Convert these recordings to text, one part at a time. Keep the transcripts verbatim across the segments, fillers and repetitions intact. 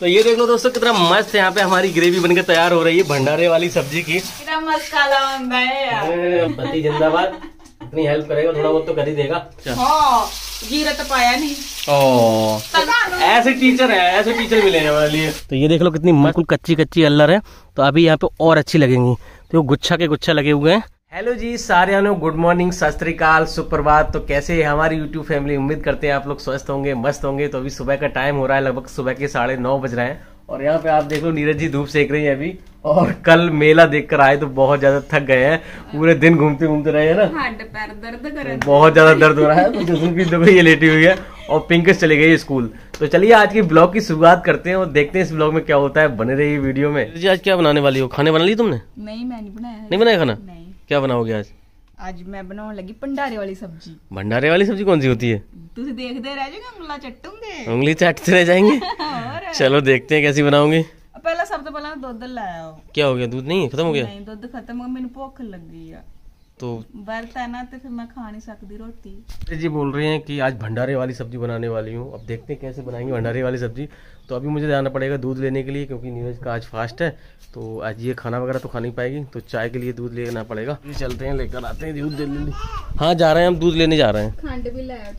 तो ये देख लो दोस्तों कितना मस्त यहाँ पे हमारी ग्रेवी बनकर तैयार हो रही है भंडारे वाली सब्जी की। कितना मस्त काला बनता है। पति जिंदाबाद। अपनी हेल्प करेगा थोड़ा बहुत तो कर ही देगा। हाँ, जीरा तो पाया नहीं। ओ ऐसे टीचर है, ऐसे टीचर मिले हमारे लिए। तो ये देख लो कितनी बिल्कुल कच्ची कच्ची अल्लर है, तो अभी यहाँ पे और अच्छी लगेंगी। तो गुच्छा के गुच्छा लगे हुए हैं। हेलो जी सारे आनो, गुड मॉर्निंग, सत श्री अकाल, सुप्रभात। तो कैसे है हमारी यूट्यूब फैमिली? उम्मीद करते हैं आप लोग स्वस्थ होंगे, मस्त होंगे। तो अभी सुबह का टाइम हो रहा है, लगभग सुबह के साढ़े नौ बज रहे हैं। और यहाँ पे आप देख लो नीरज जी धूप सेक रही है अभी। और कल मेला देख कर आए तो बहुत ज्यादा थक गए हैं, पूरे दिन घूमते घूमते रहे हैं ना, हड्ड पैर दर्द कर बहुत ज्यादा दर्द हो रहा है। तो जसनप्रीत देखो ये लेटी हुई है और पिंकस चली गई स्कूल। तो चलिए आज की ब्लॉग की शुरुआत करते हैं और देखते हैं इस ब्लॉग में क्या होता है। बने रहिए वीडियो में। जी आज क्या बनाने वाली हो? खाने बना ली तुमने? नहीं, मैं नहीं बनाया। नहीं बनाया खाना? नहीं। क्या बनाओगे आज? आज मैं बनाने लगी भंडारे वाली सब्जी। भंडारे वाली सब्जी कौन सी होती है? तुझे देखते रह जाएगा, उंगला चट्टूंगे। उंगली चाटते रह जाएंगे। चलो देखते हैं कैसी बनाओगे। पहला सब तो पहला दूध लाया। क्या हो गया? दूध नहीं खत्म हो गया? नहीं, दूध खत्म हो गया, मैंने भूख लग गई है। तो व्रत है ना, तो फिर मैं खा नहीं सकती रोटी। जी बोल रहे हैं कि आज भंडारे वाली सब्जी बनाने वाली हूँ। अब देखते हैं कैसे बनाएंगे भंडारे वाली सब्जी। तो अभी मुझे जाना पड़ेगा दूध लेने के लिए, क्योंकि नीरज का आज फास्ट है। तो आज ये खाना वगैरह तो खा नहीं पाएगी, तो चाय के लिए दूध लेना पड़ेगा। चलते हैं, लेकर आते हैं दूध जल्दी। हाँ जा रहे हैं हम, दूध लेने जा रहे हैं। खंड भी लाया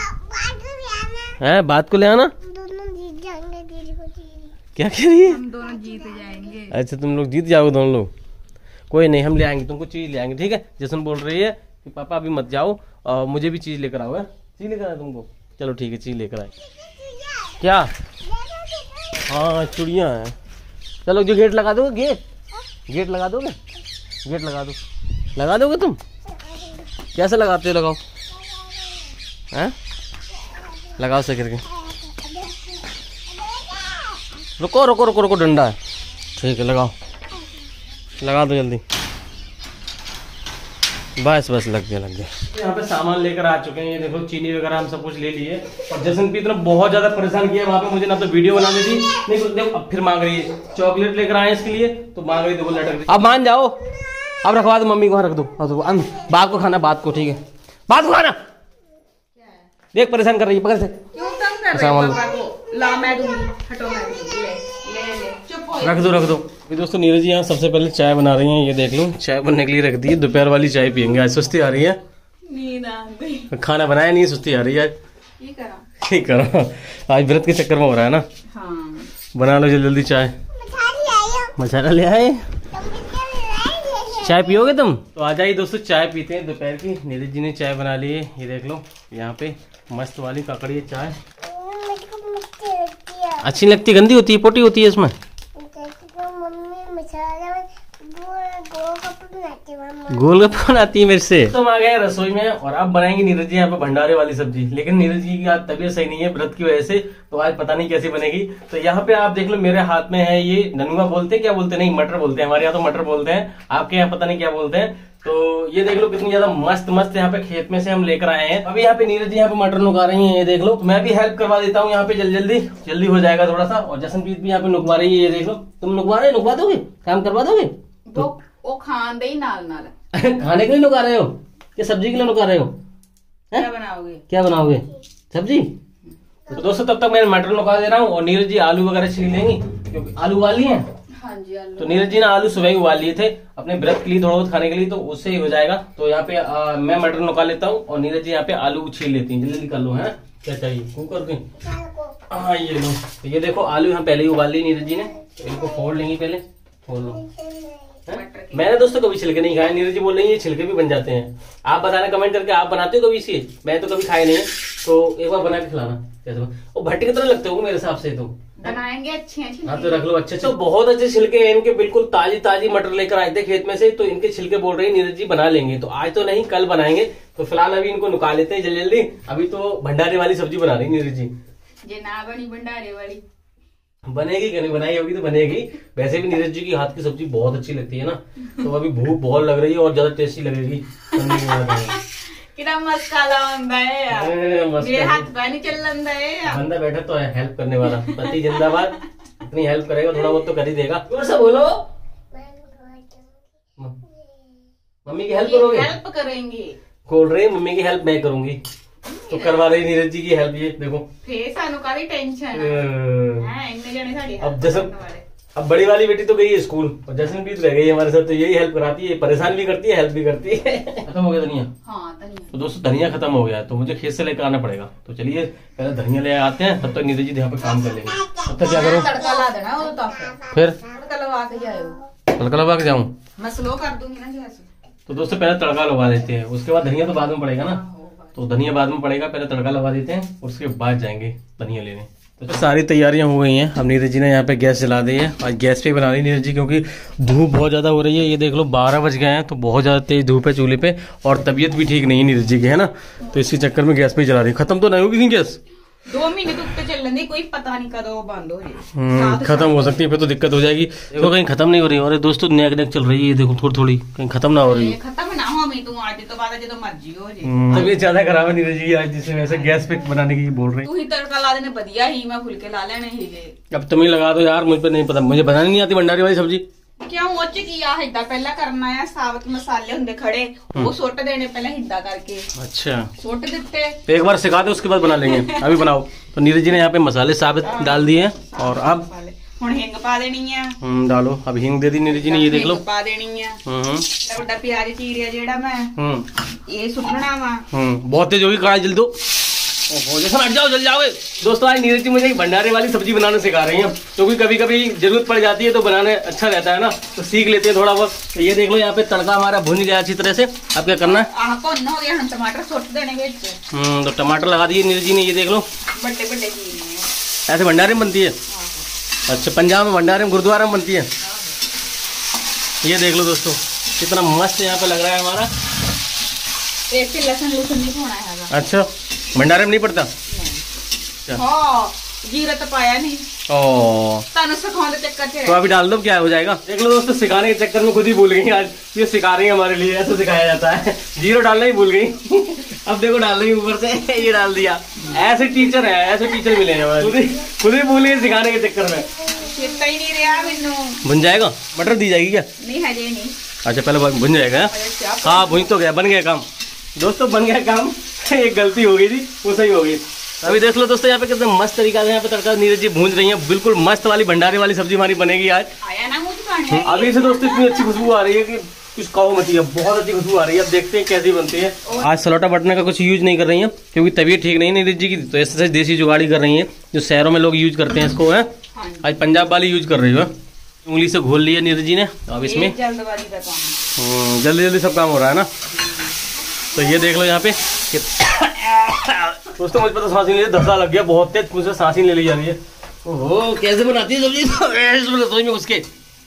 है, बात को ले आना। क्या कह रही है? हम दोनों जीत जाएंगे। अच्छा तुम लोग जीत जाओगे दोनों लोग? कोई नहीं, हम ले आएंगे तुमको, चीज ले आएंगे। ठीक है, जैसन बोल रही है कि पापा अभी मत जाओ और मुझे भी चीज लेकर आओ। है चीज लेकर आए तुमको? चलो ठीक है, चीज लेकर आए। क्या? हाँ चूड़ियाँ हैं। चलो जो गेट लगा दोगे, गेट गेट लगा दोगे, गेट लगा दो। लगा दोगे तुम? कैसे लगाते हो? लगाओ। हैं लगाओ से करके। रुको रुको रुको रुको, डंडा है। ठीक है लगाओ, लगा दो जल्दी। बस बस लग गया लग गया। यहाँ पे सामान लेकर आ चुके हैं। ये देखो चीनी वगैरह हम सब कुछ ले लिए। और जसनप्रीत ने बहुत ज्यादा परेशान किया वहाँ पे मुझे, ना तो वीडियो बनाने दी नहीं तो देखो अब फिर मांग रही है। चॉकलेट लेकर आए इसके लिए तो मांग रही, देखो लटक रही। अब मान जाओ, अब रखवा दो मम्मी को, वहाँ रख दो। बात को खाना, बात को। ठीक है, बात को खाना। देख परेशान कर रही है, पकड़ से। रख दो रख दो। दोस्तों नीरज जी यहाँ सबसे पहले चाय बना रही हैं। ये देख लो चाय बनने के लिए रख दी है। दोपहर वाली चाय पियेंगे आज। सुस्ती आ रही है, नींद आ गई। खाना बनाया नहीं, सुस्ती आ रही है आज। ये करा ये करो, आज व्रत के चक्कर में हो रहा है ना। हाँ। बना लो जल्दी जल्दी चाय। मसाला ले आए, चाय पियोगे तुम? तो आ जाइए दोस्तों, चाय पीते हैं दोपहर की। नीरज जी ने चाय बना ली है। ये देख लो यहाँ पे मस्त वाली ककड़ी है चाय। अच्छी लगती? गंदी होती है, पोटी होती है इसमें। गोलगप्पे बनाती है मेरे से। तो हम आ गए रसोई में और अब बनाएंगे नीरज जी यहाँ पे भंडारे वाली सब्जी। लेकिन नीरज जी की आज तबीयत सही नहीं है व्रत की वजह से, तो आज पता नहीं कैसी बनेगी। तो यहाँ पे आप देख लो मेरे हाथ में है ये ननुआ बोलते हैं, क्या बोलते हैं? नहीं मटर बोलते हैं, हमारे यहाँ तो मटर बोलते हैं, आपके यहाँ पता नहीं क्या बोलते हैं। तो ये देख लो कितनी ज्यादा मस्त मस्त यहाँ पे खेत में से हम लेकर आए हैं। अभी यहाँ पे नीरज जी यहाँ पे मटर नुका रही हैं। ये देख लो, मैं भी हेल्प करवा देता हूँ यहाँ पे, जल्दी जल्दी जल्दी हो जाएगा थोड़ा सा। और जसनप्रीत भी यहाँ पे नुकवा रही है। ये देख लो, तुम नुकवा रहे नुकवा दोगे, काम करवा दोगे? तो वो खान दे नाल नाल खाने के लिए नुका रहे हो कि सब्जी के लिए नुका रहे हो? क्या बनाओगे? क्या बनाओगे? सब्जी। तो दोस्तों तब तक मैं मटर नुका दे रहा हूँ और नीरज जी आलू वगैरह छील लेंगी, क्योंकि आलू उबाली है। हाँ जी, आलू। तो नीरज जी ने आलू सुबह ही उबाल लिए थे अपने व्रत के लिए, थोड़ा बहुत खाने के लिए, तो उससे ही हो जाएगा। तो यहाँ पे आ, मैं मटर नुका लेता हूँ और नीरज जी यहाँ पे आलू छील लेती हैं। जल्दी जल्दी कर लो। है क्या चाहिए? कुकर के? हाँ ये लो। तो ये देखो आलू यहाँ पहले ही उबाल ली नीरज जी ने, तो इनको फोड़ लेंगे पहले। फोड़ लो। मैंने दोस्तों कभी छिलके नहीं खाए। नीरज जी बोल रही है ये छिलके भी बन जाते हैं। आप बताना कमेंट करके, आप बनाते हो कभी इसे? मैं तो कभी खाए नहीं है, तो एक बार बना के खिलाना कैसे। वो भट्टी की तरह लगते हो मेरे हिसाब से। तो बनाएंगे अच्छे अच्छे। हाँ तो रख लो अच्छे। तो बहुत अच्छे छिलके हैं इनके, बिल्कुल ताजी ताजी मटर लेकर आए थे खेत में से, तो इनके छिलके बोल रहे हैं नीरज जी बना लेंगे। तो आज तो नहीं, कल बनाएंगे। तो फिलहाल अभी इनको निकाल लेते हैं जल्दी जल्दी। अभी तो भंडारे वाली सब्जी बना रही नीरज जी। ये ना बनी भंडारे वाली बनेगी कि नहीं? बनाई होगी तो बनेगी। वैसे भी नीरज जी की हाथ की सब्जी बहुत अच्छी लगती है ना। तो अभी भूख बहुत लग रही है और ज्यादा टेस्टी लगेगी। कितना मस्त काला बंदा है यार। मेरे हाथ पैर नहीं चल रहा है। बंदा बैठा तो है हेल्प करने वाला। पति जिंदाबाद। अपनी हेल्प करेगा थोड़ा बहुत तो कर ही देगा। जोर से बोलो। मम्मी की हेल्प करोगे? हेल्प करेंगे। बोल रही है मम्मी की हेल्प मैं करूंगी। तो करवा रही नीरज जी की हेल्प। ये देखो फिर सानू काली टेंशन है इतने जने साडी अब जैसे अब बड़ी वाली बेटी तो गई है स्कूल और जसनप्रीत रह गई हमारे साथ, तो यही हेल्प कराती है, परेशान भी करती है, हेल्प भी करती है। खत्म हो गया धनिया। हाँ धनिया तो दोस्तों धनिया खत्म हो गया है तो मुझे खेत से लेकर आना पड़ेगा। तो चलिए पहले धनिया ले आते हैं, तब तक नीरज जी यहाँ पे काम कर लेंगे। तब तक क्या करो, तड़का ला देना वो तो फिर तड़का लगा के जाओ। तड़का लगा के जाऊँ? मैं स्लो कर दूंगी ना गैस। तो दोस्तों पहले तड़का लगा देते हैं, उसके बाद धनिया तो बाद में पड़ेगा ना, तो धनिया बाद में पड़ेगा, पहले तड़का लगा देते हैं उसके बाद जाएंगे धनिया लेने। तो सारी तैयारियां हो गई हैं। अब नीरज जी ने यहाँ पे गैस जला दी है, आज गैस पे बना रही नीरज जी क्योंकि धूप बहुत ज्यादा हो रही है। ये देख लो बारह बज गए हैं तो बहुत ज्यादा तेज धूप है चूल्हे पे और तबीयत भी ठीक नहीं है नीरज जी की, है ना, तो इसी चक्कर में गैस पे जला रही। खत्म तो नहीं होगी गैस? दो महीने तो उत्ते चल रही, कोई पता नहीं कब वो बंद हो रही। खत्म हो सकती है फिर तो दिक्कत हो जाएगी। देखो कहीं खत्म नहीं हो रही और दोस्तों नेक नेक चल रही है, देखो थोड़ी थोड़ी, कहीं खत्म ना हो रही है। खत्म ना हो मैं तू आज तो बाद जो मर्जी हो जी। तबीयत ज्यादा खराब है नीरज जी आज, जिससे वैसे गैस पे बनाने की बोल रही। तू ही तड़का ला देने बढ़िया ही, मैं फुलके ला लेने ही। अब तुम ही लगा दो यार, मुझ पे नहीं पता, मुझे बनानी नहीं आती भंडारी वाली सब्जी। क्यों ओच किया हिद्दा पहला करना है, साबुत मसाले होंगे खड़े वो सोट देने पहले हिद्दा करके। अच्छा सोट देते तो एक बार सिखा दो उसके बाद बना लेंगे। अभी बनाओ। तो नीरज जी ने यहाँ पे मसाले साबित डाल दिए हैं और अब हुण हिंग पा देनी है। हम्म डालो। अब हिंग दे दी नीरज जी ने, ये देख लो पा देनी है। हम्म बड़ा प्याज चीरिया जेड़ा मैं हम्म ये सुटना वा। हम्म बहुत तेज होगी कढ़ाई, जल्दी दो। ओहो जैसा हट जाओ, जल जाओगे। दोस्तों आज नीरज जी मुझे भंडारे वाली सब्जी बनाना सिखा रही हैं क्योंकि कभी कभी जरूरत पड़ जाती है तो बनाने अच्छा रहता है ना, तो सीख लेते हैं थोड़ा बहुत। तो ये देख लो यहाँ पे तड़का हमारा भुन गया अच्छी तरह से। अब क्या करना है, हो गया हम टमाटर सोट देने। हम्म तो टमाटर लगा दिए नीरज जी ने, ये देख लो बड़े बड़े ऐसे भंडारे में बनती है। अच्छा पंजाब में भंडारे में गुरुद्वारा में बनती है। ये देख लो दोस्तों कितना मस्त यहाँ पे लग रहा है हमारा। लहसुन लहसुन नहीं होना है। अच्छा भंडारे में नहीं पड़ता? हाँ जीरा तो पाया नहीं। ओ चक्कर तो अभी डाल दो, क्या हो जाएगा। देख लो दोस्तों सिखाने के चक्कर में खुद ही भूल गई आज, ये सिखा रही है हमारे लिए, ऐसे सिखाया जाता है। जीरो डालना ही भूल गई। अब देखो डाल रही ऊपर से, ये डाल दिया। ऐसे टीचर है, ऐसे टीचर मिले हैं, खुद ही खुद ही भूल गई सिखाने के चक्कर में। ही नहीं रहा मैनू। भुन जाएगा, मटर दी जाएगी क्या? नहीं है नहीं। अच्छा पहले भुन जाएगा। हाँ भुन तो गया, बन गया काम। दोस्तों बन गया काम। एक गलती हो गई थी वो सही हो गई। अभी देख लो दोस्तों यहाँ पे कितने मस्त तरीका से यहाँ पे तड़का नीरज जी भूंज रही है। बिल्कुल मस्त वाली भंडारे वाली सब्जी हमारी बनेगी आज। आया ना मुझे अभी से दोस्तों इतनी अच्छी खुशबू आ रही है कि कुछ कहो मत, है बहुत अच्छी खुशबू आ रही है। अब देखते हैं कैसी बनती है। आज सलोटा बटने का कुछ यूज नहीं कर रही है क्योंकि तबीयत ठीक नहीं है नीरज जी की, तो ऐसे देसी जुगाड़ी कर रही है जो शहरों में लोग यूज करते हैं इसको है। आज पंजाब वाली यूज कर रही है। उंगली से घोल लिया नीरज जी ने। अब इसमें जल्दबाजी का काम, जल्दी जल्दी सब काम हो रहा है ना। तो ये देख लो यहाँ पे दोस्तों मुझे पता सांस ही नहीं, धक्का लग गया बहुत तेज, मुझसे सांस ही ले ली जा रही है। ओहो कैसे बनाती है सब्जी रसोई में उसके।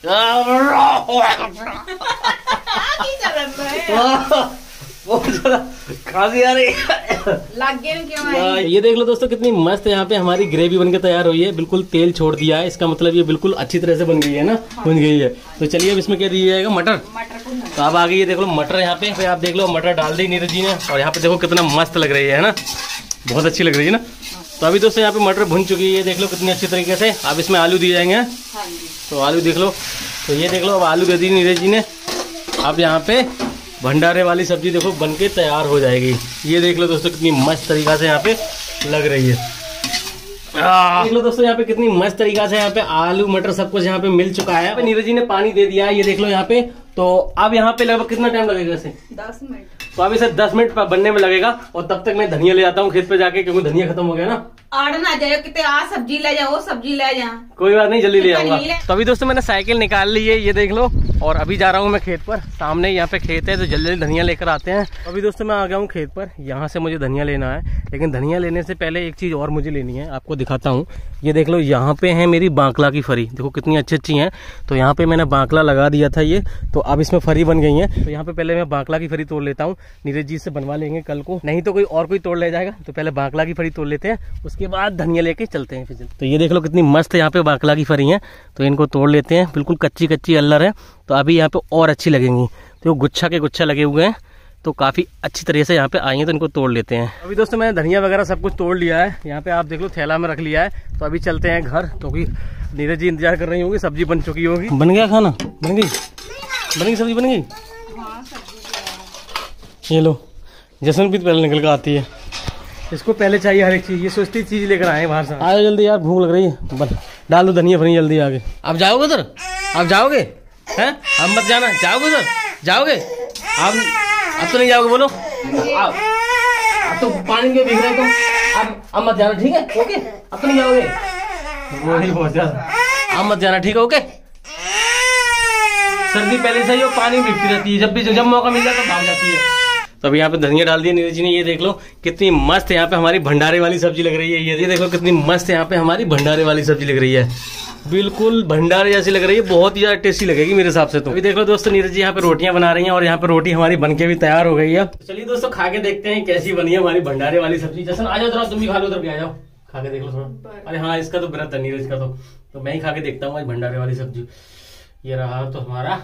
बहुत ज्यादा खांसी आ रही लग गया क्यों है? ये देख लो दोस्तों कितनी मस्त यहाँ पे हमारी ग्रेवी बनके तैयार हुई है। बिल्कुल तेल छोड़ दिया है, इसका मतलब ये बिल्कुल अच्छी तरह से बन गई है ना। हाँ। बन गई है। तो चलिए अब इसमें क्या दिया जाएगा, मटर। मटर तो अब आ गई है देख लो मटर यहाँ पे, पे आप देख लो मटर डाल दी नीरज जी ने और यहाँ पे देखो कितना मस्त लग रही है ना, बहुत अच्छी लग रही है ना। तो अभी दोस्तों यहाँ पे मटर भुन चुकी है, देख लो कितनी अच्छी तरीके से। अब इसमें आलू दिए जाएंगे। तो आलू देख लो, तो ये देख लो अब आलू दे दी नीरज जी ने। अब यहाँ पे भंडारे वाली सब्जी देखो बनके तैयार हो जाएगी। ये देख लो दोस्तों कितनी मस्त तरीका से यहाँ पे लग रही है। देख लो दोस्तों यहाँ पे कितनी मस्त तरीका से यहाँ पे आलू मटर सब कुछ यहाँ पे मिल चुका है। नीरज जी ने पानी दे दिया है, ये देख लो यहाँ पे। तो अब यहाँ पे लगभग कितना टाइम लगेगा इसे? दस मिनट। तो अभी सर दस मिनट बनने में लगेगा और तब तक मैं धनिया ले आता हूँ खेत पे जाके, क्योंकि धनिया खत्म हो गया ना। आड़ ना जाए कितने आ सब्जी ले जाओ, सब्जी ले जा। कोई बात नहीं जल्दी ले आऊंगा। तो अभी दोस्तों मैंने साइकिल निकाल ली है, ये देख लो, और अभी जा रहा हूँ मैं खेत पर। सामने यहाँ पे खेत है तो जल्दी जल्दी धनिया लेकर आते हैं। अभी दोस्तों मैं आ गया हूँ खेत पर, यहाँ से मुझे धनिया लेना है। लेकिन धनिया लेने से पहले एक चीज और मुझे लेनी है, आपको दिखाता हूँ। ये देख लो यहाँ पे है मेरी बांकला की फरी, देखो कितनी अच्छी अच्छी है। तो यहाँ पे मैंने बांकला लगा दिया था ये, तो अब इसमें फरी बन गई है। तो यहाँ पे पहले मैं बांकला की फरी तोड़ लेता हूँ, नीरज जी से बनवा लेंगे कल को, नहीं तो कोई और कोई तोड़ ले जाएगा। तो पहले बांकला की फरी तोड़ लेते हैं, उसके बाद धनिया लेके चलते हैं फिर। तो ये देख लो कितनी मस्त यहाँ पे बांकला की फरी है, तो इनको तोड़ लेते हैं। बिल्कुल कच्ची कच्ची अल्लर है, तो अभी यहाँ पे और अच्छी लगेंगी। तो गुच्छा के गुच्छा लगे हुए हैं, तो काफी अच्छी तरह से यहाँ पे आई है, तो इनको तोड़ लेते हैं। अभी दोस्तों मैंने धनिया वगैरह सब कुछ तोड़ लिया है, यहाँ पे आप देख लो थैला में रख लिया है। तो अभी चलते हैं घर, क्योंकि नीरज जी इंतजार कर रही होगी, सब्जी बन चुकी होगी। बन गया खाना? बन गई बन गई सब्जी बन गई। ये लो जसनप्रीत पहले निकल कर आती है। इसको पहले चाहिए हर एक चीज, ये सोचती चीज लेकर आए बाहर से। आओ जल्दी यार, भूख लग रही है, बस डाल दो धनिया फनी जल्दी आगे। आप जाओगे उधर, आप जाओगे हैं? अब मत जाना, जाओगे उधर, जाओगे आप? अब तो नहीं जाओगे, बोलो आप। अब तो पानी में भीग रहे तुम, अब अब मत जाना, ठीक है? ओके, अब तो नहीं जाओगे, वही बहुत ज्यादा, अब मत जाना, ठीक है? ओके। सर्दी पहले से ही हो, पानी भीगती रहती है, जब भी जब मौका मिल जाता है भाग जाती है। तो अभी यहाँ पे धनिया डाल दिया नीरज जी ने, ये देख लो कितनी मस्त यहाँ पे हमारी भंडारे वाली सब्जी लग रही है। ये देख लो कितनी मस्त यहाँ पे हमारी भंडारे वाली सब्जी लग रही है, बिल्कुल भंडारे जैसी लग रही है, बहुत ही ज्यादा टेस्टी लगेगी मेरे हिसाब से। तो अभी देख लो दोस्तों, नीरज जी यहाँ पे रोटियां बना रही हैं और यहाँ पे रोटी हमारी बनके भी तैयार हो गई है। तो चलिए दोस्तों खा के देखते हैं कैसी बनी है हमारी भंडारे वाली सब्जी। जैसे आ जाओ जरा, तुम भी खा लो, उधर भी आ जाओ, खा के देख लो थोड़ा। अरे हाँ, इसका तो व्रत है नीरज का, तो, तो मैं ही खा के देखता हूँ आज भंडारे वाली सब्जी। ये रहा तो हमारा,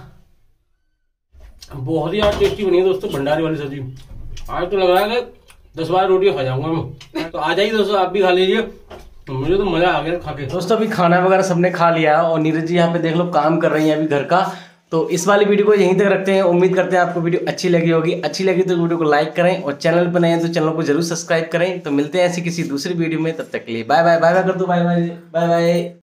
बहुत ही टेस्टी बनी है दोस्तों भंडारे वाली सब्जी। आज तो लग रहा है दस बारह रोटियां खा जाऊंगा मैं। तो आ जाइए दोस्तों, आप भी खा लीजिए, मुझे तो मजा आ गया खा के। दोस्तों अभी खाना वगैरह सबने खा लिया और नीरज जी यहाँ पे देख लो काम कर रही हैं अभी घर का। तो इस वाली वीडियो को यहीं तक रखते हैं। उम्मीद करते हैं आपको वीडियो अच्छी लगी होगी। अच्छी लगी तो वीडियो को लाइक करें और चैनल पर नए हैं तो चैनल को जरूर सब्सक्राइब करें। तो मिलते हैं ऐसी किसी दूसरी वीडियो में, तब तक के लिए बाय बाय। बाय बाय कर दो, बाय बाय बाय बाय।